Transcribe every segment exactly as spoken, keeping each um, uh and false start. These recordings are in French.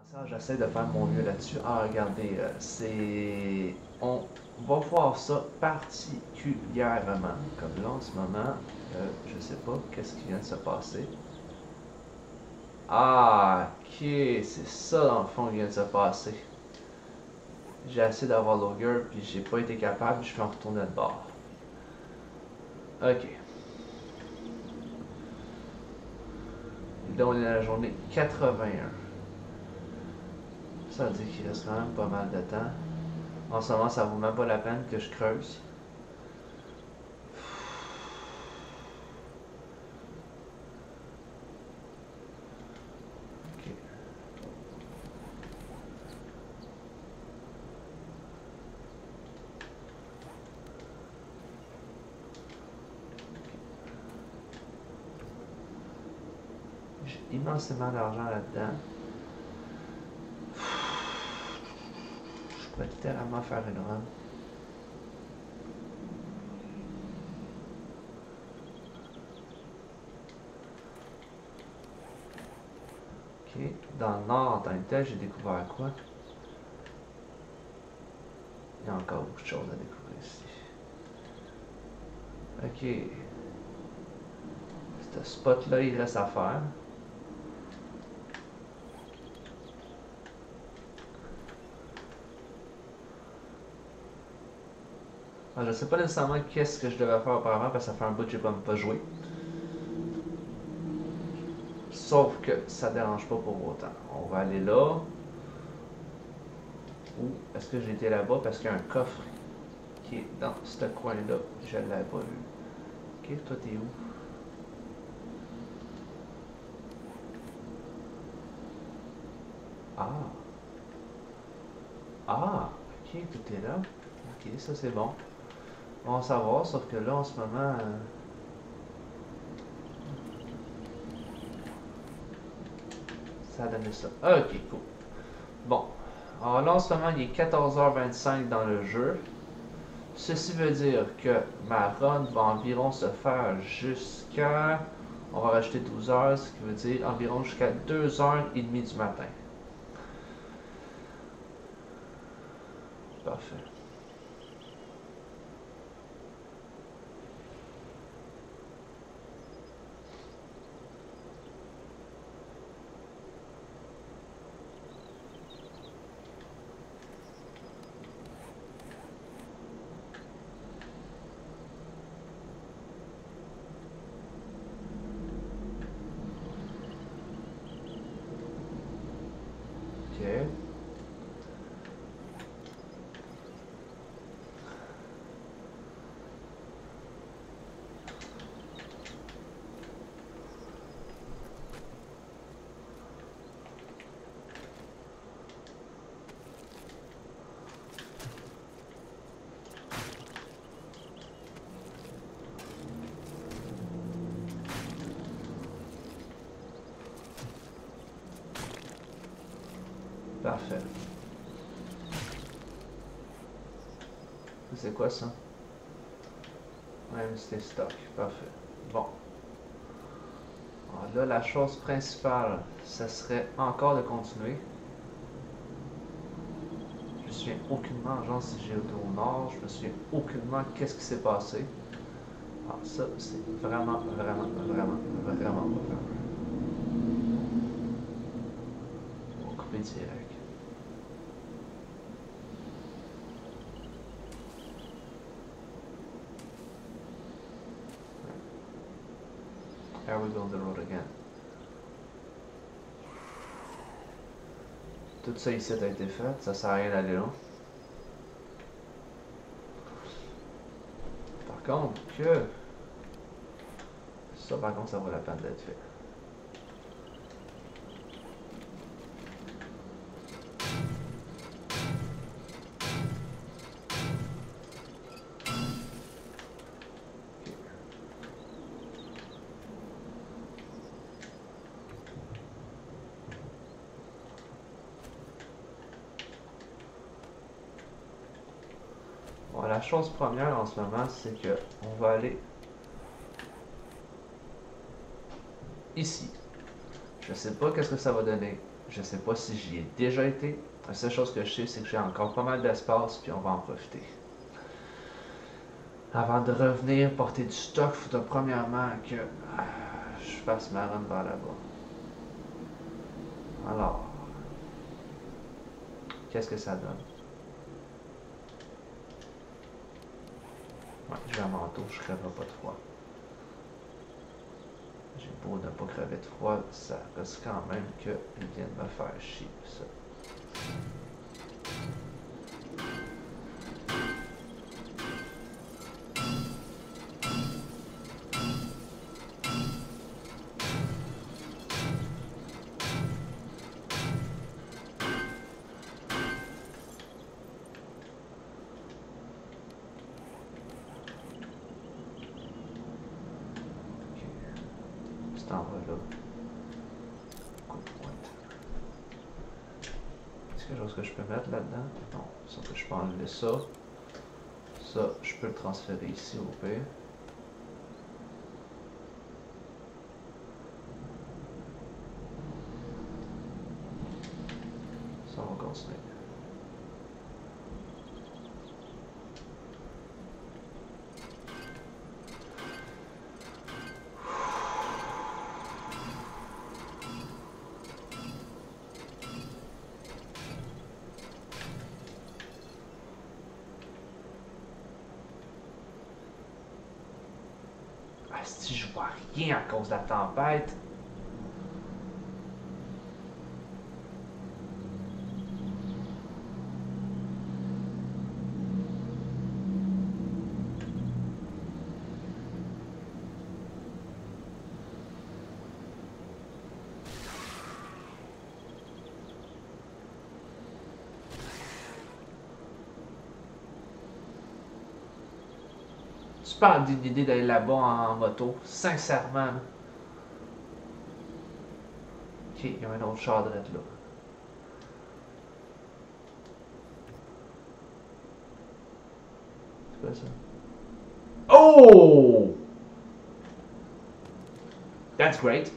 Ça, j'essaie de faire mon mieux là-dessus. Ah, regardez, euh, c'est... On va voir ça particulièrement. Comme là, en ce moment, euh, je sais pas qu'est-ce qui vient de se passer. Ah, ok, c'est ça dans le fond qui vient de se passer. J'ai essayé d'avoir l'augur, puis j'ai pas été capable, je vais en retourner de bord. Ok. Là, on est à la journée quatre-vingt-un. Ça veut dire qu'il reste quand même pas mal de temps. En ce moment, ça vaut même pas la peine que je creuse. Ok. J'ai immensément d'argent là-dedans. Je pourrais littéralement faire une run. Ok. Dans le nord, en tant que tel, j'ai découvert quoi? Il y a encore beaucoup de choses à découvrir ici. Ok. Ce spot-là, il reste à faire. Alors, je sais pas nécessairement qu'est-ce que je devais faire auparavant parce que ça fait un bout que j'ai pas, pas joué. Sauf que ça dérange pas pour autant. On va aller là. Ou est-ce que j'ai été là-bas parce qu'il y a un coffre qui est dans ce coin-là. Je ne l'avais pas vu. Ok, toi t'es où? Ah. Ah, ok, tout est là. Ok, ça c'est bon. On va savoir, sauf que là en ce moment... euh, ça a donné ça. Ok, cool. Bon. Alors là en ce moment il est quatorze heures vingt-cinq dans le jeu. Ceci veut dire que ma run va environ se faire jusqu'à... On va rajouter douze heures, ce qui veut dire environ jusqu'à deux heures trente du matin. Parfait. Ok. Parfait. C'est quoi ça? Même c'était stock. Parfait. Bon. Alors là, la chose principale, ce serait encore de continuer. Je me souviens aucunement, genre si j'ai été au nord, je me souviens aucunement qu'est-ce qui s'est passé. Ah, ça, c'est vraiment, vraiment, vraiment, vraiment pas fameux. On va couper direct. Here we build the road again. Tout ça ici a été fait, ça sert à rien d'aller là. Par contre, que... Ça, par contre, ça vaut la peine d'être fait. Bon, la chose première en ce moment, c'est que on va aller ici. Je sais pas qu'est-ce que ça va donner. Je sais pas si j'y ai déjà été. La seule chose que je sais, c'est que j'ai encore pas mal d'espace, puis on va en profiter. Avant de revenir porter du stock, il faudra premièrement que euh, je fasse ma run vers là-bas. Alors, qu'est-ce que ça donne? Ouais, j'ai un manteau, je ne crèverai pas de froid. J'ai beau ne pas crever de froid, ça reste quand même qu'ils viennent me faire chier, ça. Cet endroit-là. Coup de pointe. Est-ce qu'il y a quelque chose que je peux mettre là-dedans? Non, sauf que je peux enlever ça. Ça, je peux le transférer ici au pire. Ça, on va continuer. Ah, si je vois rien à cause de la tempête. Tu parles d'une idée d'aller là-bas en moto, sincèrement. Ok, il y a un autre char de là. C'est quoi ça? Oh! That's great.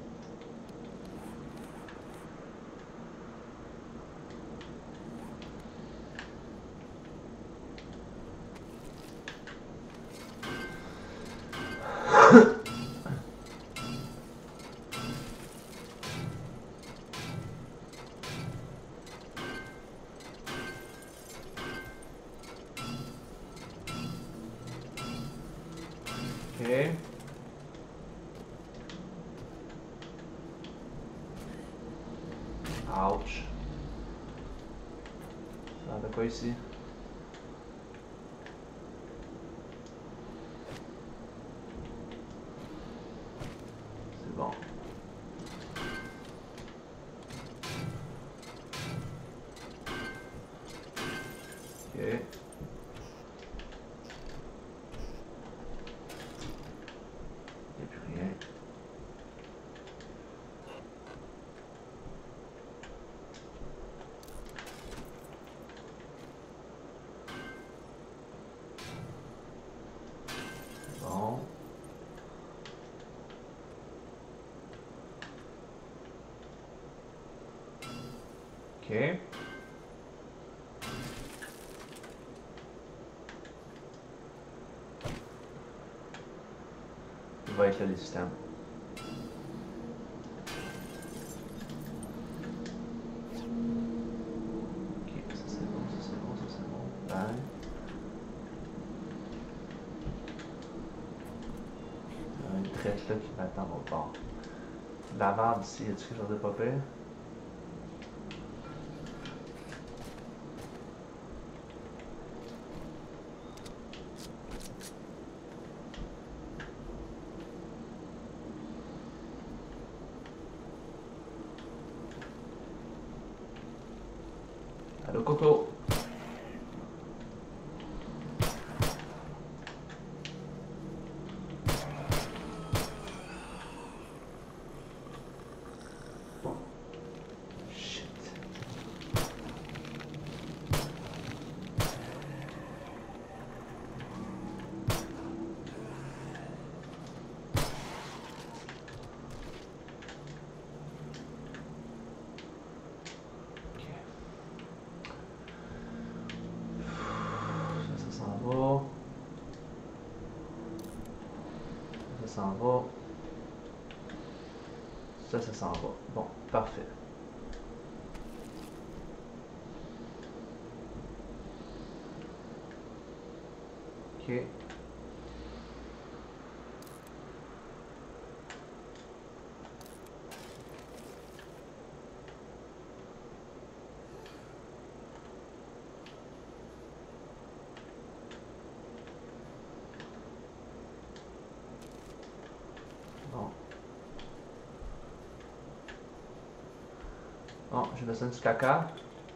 Ok. Ouch. Ça a de quoi ici? C'est bon. Ok. Il n'y a plus rien. Bon. Ok. Il va être là, les systèmes. Ok, ça c'est bon, ça c'est bon, ça c'est bon. Bye. Il y a une traite là qui m'attend au bord. La merde ici, y a-tu quelque chose de pas pire? Allô, Coco? Shit. s'en va. Ça, ça s'en va. Bon, parfait. Ok. Bon. Bon, j'ai besoin du caca.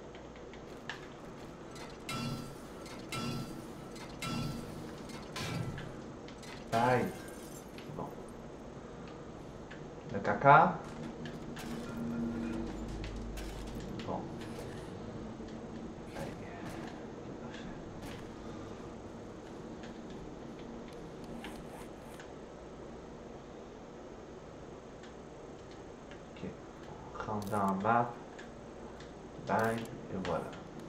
Aïe. Bon. Le caca. Bon. Aïe. Parfait. Ok. On rentre dans la map. Bang. Et voilà.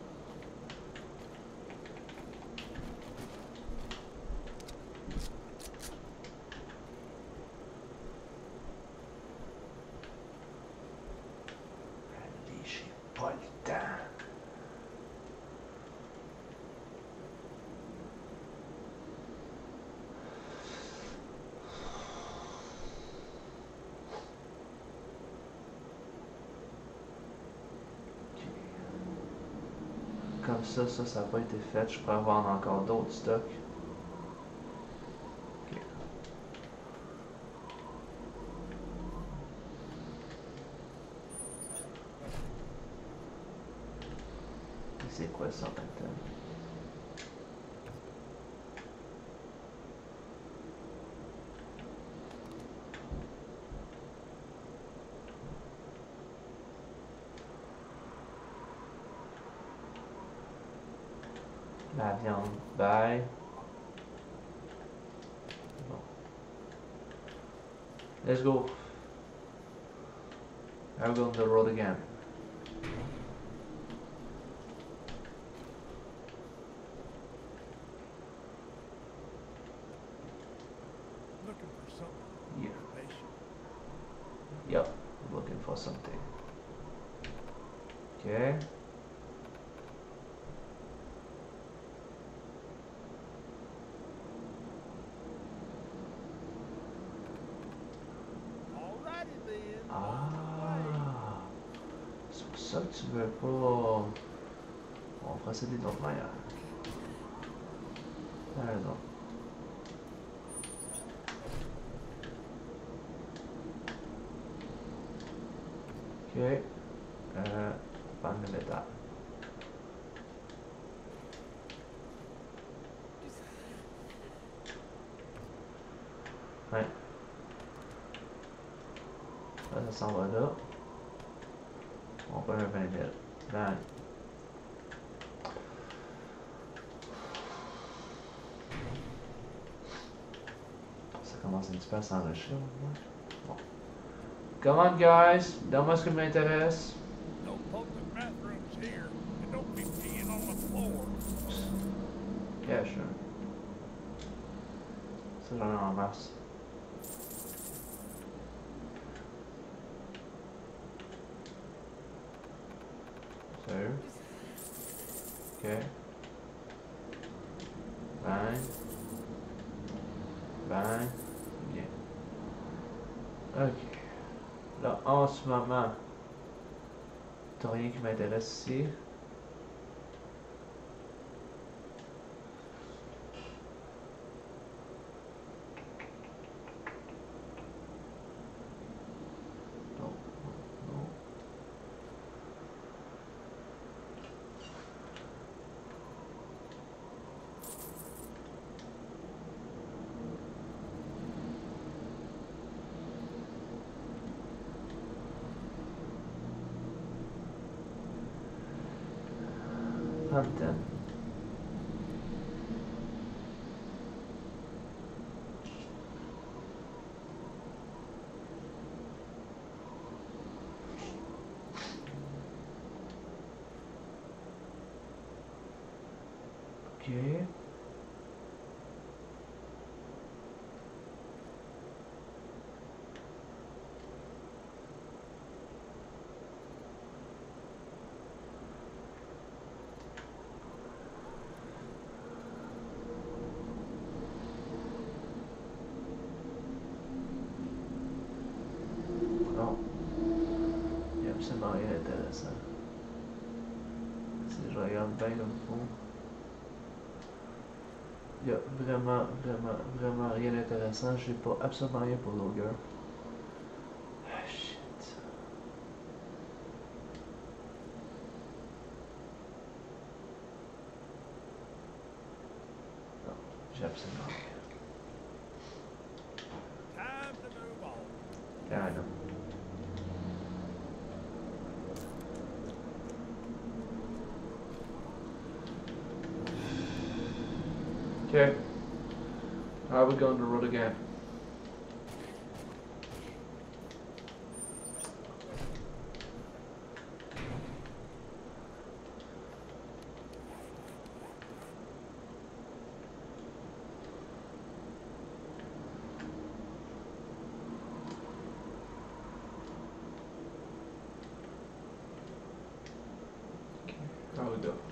Allez, j'ai pas le temps. Comme ça, ça, ça n'a pas été fait. Je pourrais avoir encore d'autres stocks. Ok. C'est quoi ça maintenant? La viande, bye. Bon. Let's go. I'll go on the road again. Looking for something. Yeah. Patient. Yep. Looking for something. Okay. Alrighty then. Ah. C'est pour ça que tu veux pas. On va procéder d'autre manière. T'as raison. Ok. Euh, panne de métal. Ouais. Ça, ça s'en va là. On peut un vingt mille. Bang. Ça commence un petit peu à s'enrichir. Bon. Come on, guys. Donne-moi ce qui m'intéresse. No public bathrooms here, and don't be peeing on the floor. Yeah, sure. Ça, j'en ai en masse. Sérieux? Ok. Bang. Bang. Bien. Ok. Là, en ce moment, t'as rien qui m'intéresse ici. Non, non, non. Pas le temps. Ok. regarde bien comme il faut. Il y a vraiment, vraiment, vraiment rien d'intéressant. J'ai pas absolument rien pour l'Ogre. Ah, shit. Non, j'ai absolument rien. Time to move on. Ah non. Okay. Are we going to road again? There we go.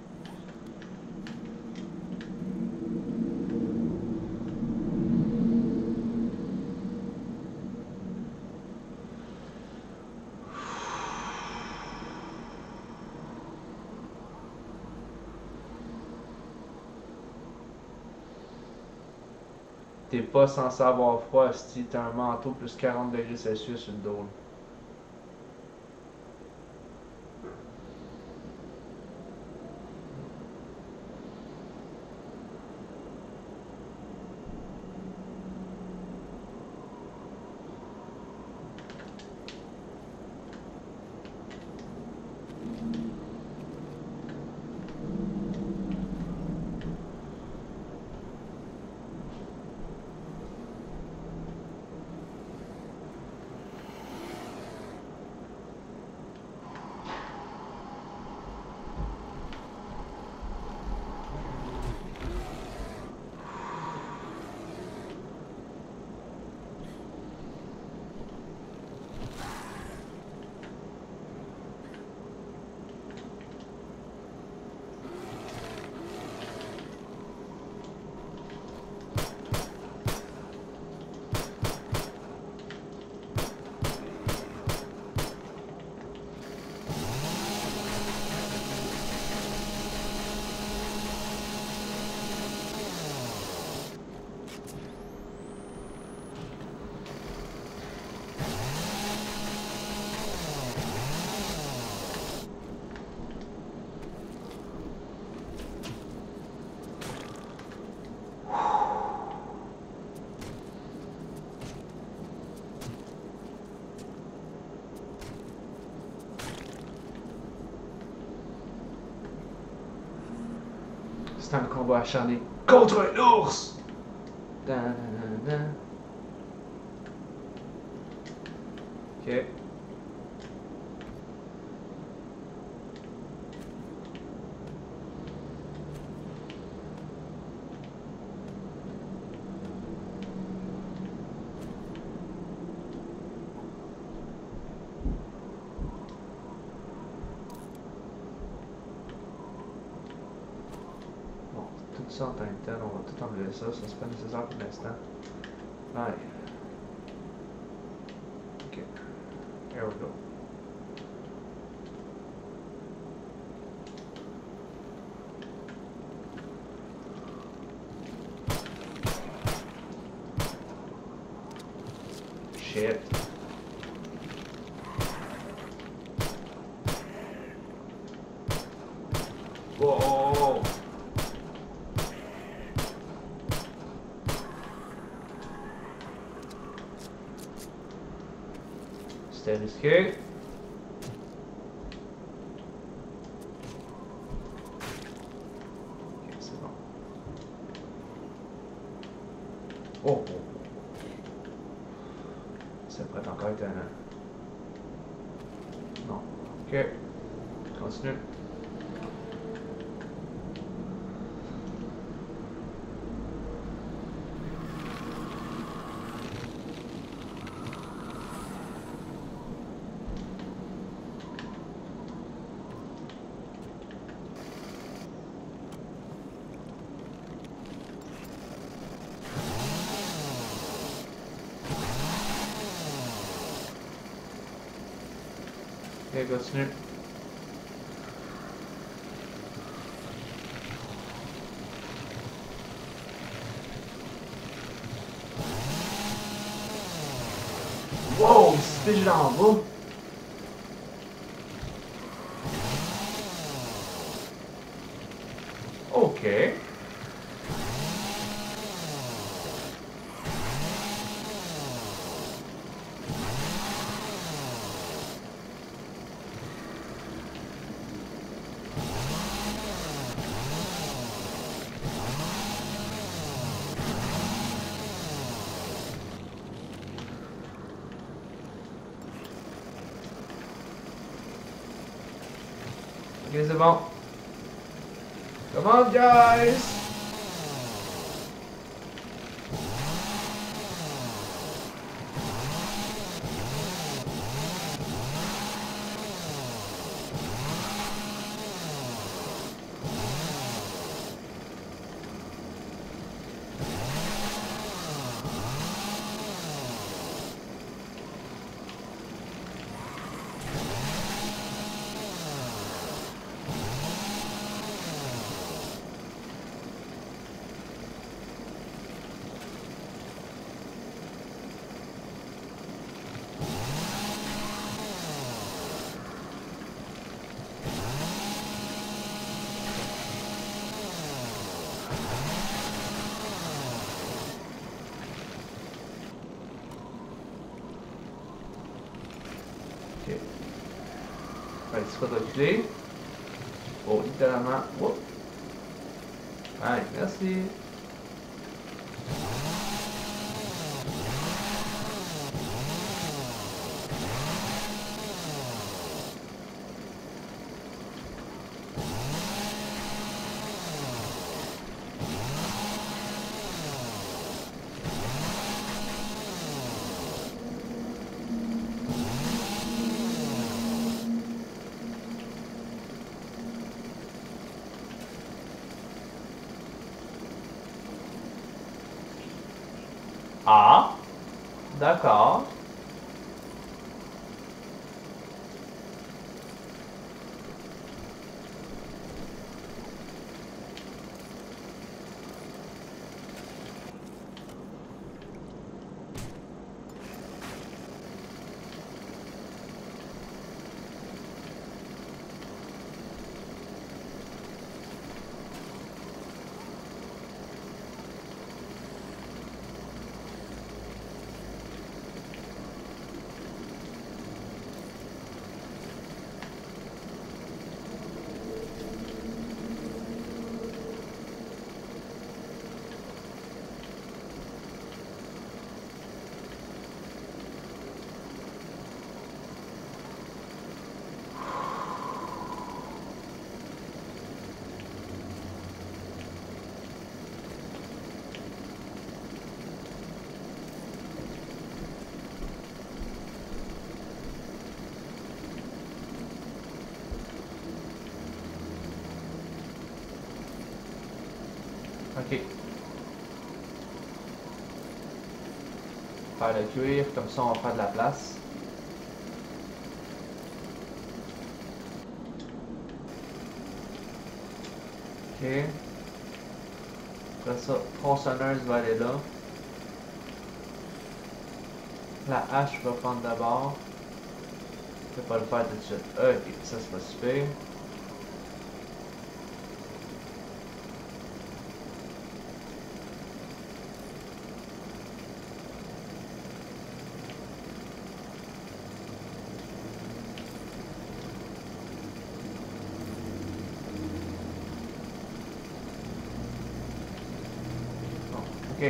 T'es pas censé avoir froid si t'as un manteau plus quarante degrés Celsius sur le dos. C'est un combat acharné contre un ours! Dan, dan, dan. Ok. Bon, tout ça en tant que tel, on va tout enlever ça, ça c'est pas nécessaire pour l'instant. Ouais. Ok. There we go. Shit. Whoa! C'était risqué. Ok, c'est bon. Oh, oh. Ça pourrait encore être un... Non. Ok. Continue. Ok, continue. petit vigilant en bas. Ok. Ok, c'est bon. Come on, guys! Ok. Fait que tu vas reculer. Oh, littéralement. Whoop. Allez, merci. Ah, d'accord. Ok. Faire le cuir, comme ça on va faire de la place. Ok. Après ça, tronçonneuse va aller là. La hache va prendre d'abord. Je vais pas le faire tout de suite. Ok, ça c'est pas super. Bon, ok.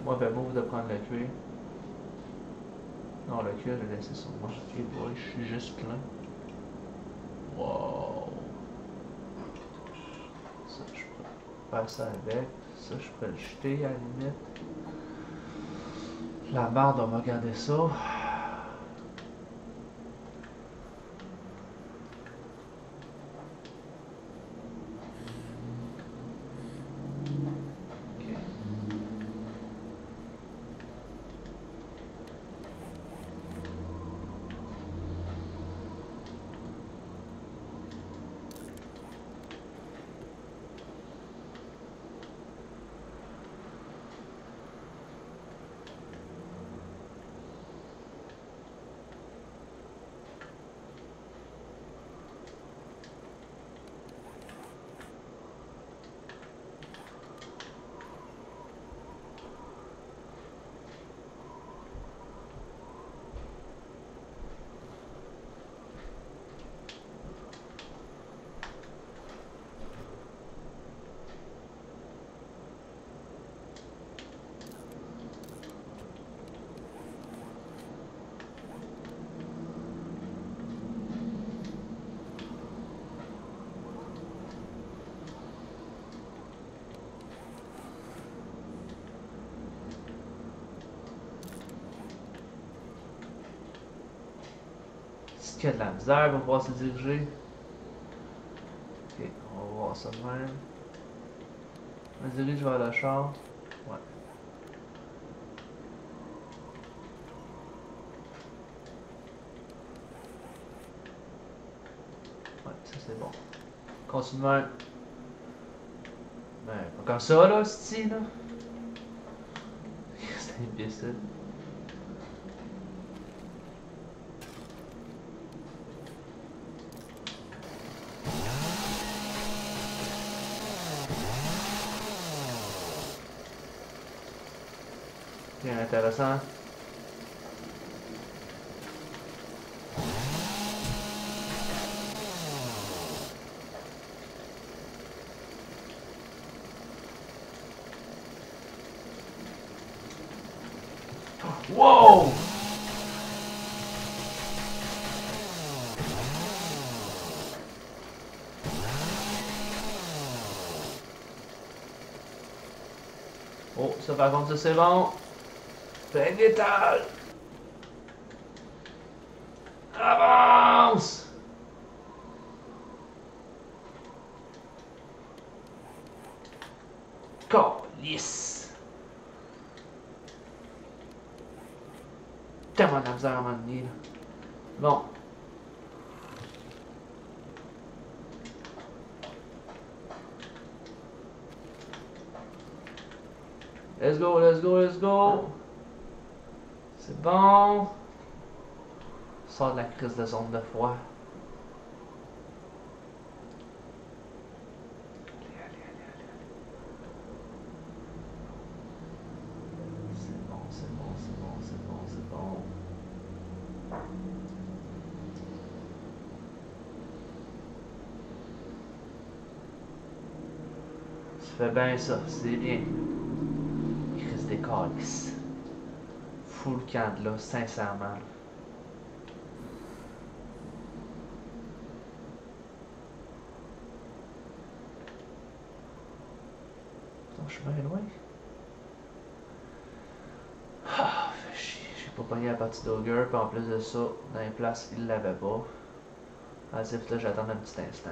Moi, ben, move de prendre le cuir. Non, le cuir, je l'ai laissé sur moi. Et boy, je suis juste plein. Wow. Ça, je peux faire ça avec. Ça, je peux le jeter à la limite. La barde, on va garder ça. Est-ce qu'il y a de la misère pour pouvoir se diriger? Ok, on va voir ça de même. On se dirige vers le char. Ouais. Ouais, ça c'est bon. Continue même. Ben, pas comme ça là, c'ti là. C'est imbécile. Bien intéressant. Wow! Oh, ça par contre, ça c'est bon. Plein d'étal. Avance! Calice! Tellement de la misère à m'amener là. Bon. Let's go, let's go, let's go. C'est bon. Sors de la crise de zone de froid. Allez, allez, allez, allez. C'est bon, c'est bon, c'est bon, c'est bon, c'est bon. Tu fais bien ça, c'est bien. Crise des calices. Fous le camp de là, sincèrement. Je suis bien loin. Ah, fait chier. J'ai pas pogné la partie d'Ogre, puis en plus de ça, dans les places, il l'avait pas. Vas-y, là, j'attends un petit instant.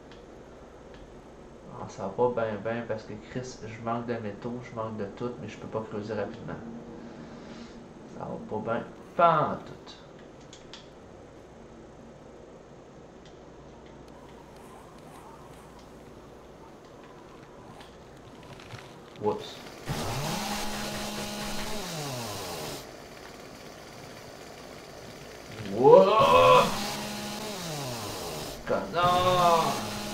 Ah, ça va pas bien, bien, parce que Chris, je manque de métaux, je manque de tout, mais je peux pas creuser rapidement. Ça va pas bien, pas en tout. Oups. Woups! Connard!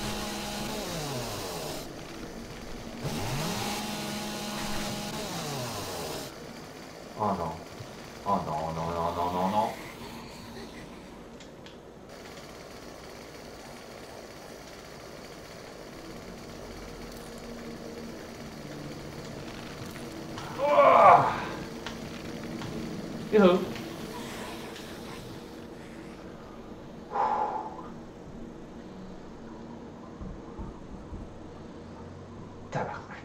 Oh non. Oh non, non, non, non, non, non. Oh! Youhou! Tabarnak.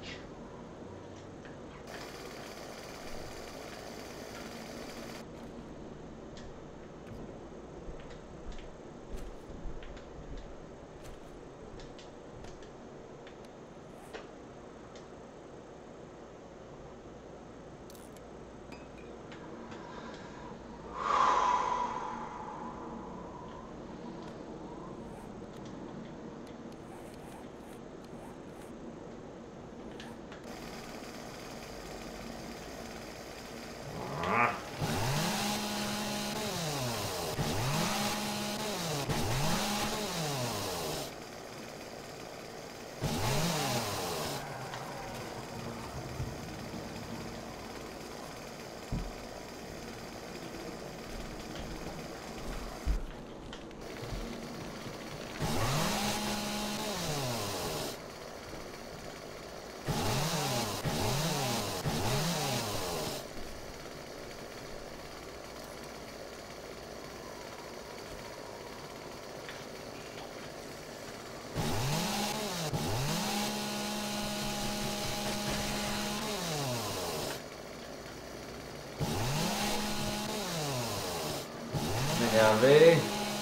Énervé.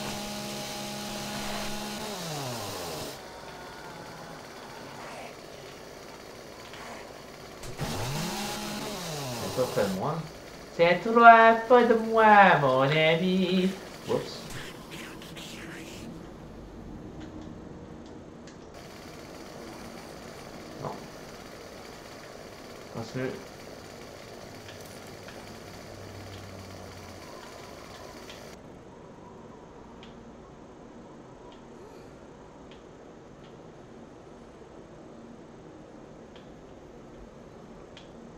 C'est pas près de moi. C'est toi, pas de moi, mon ami. Oups. Non. Continue.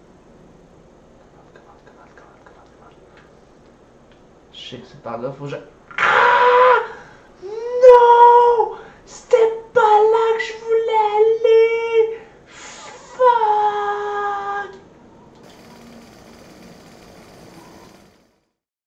Je sais que c'est par là, faut que je...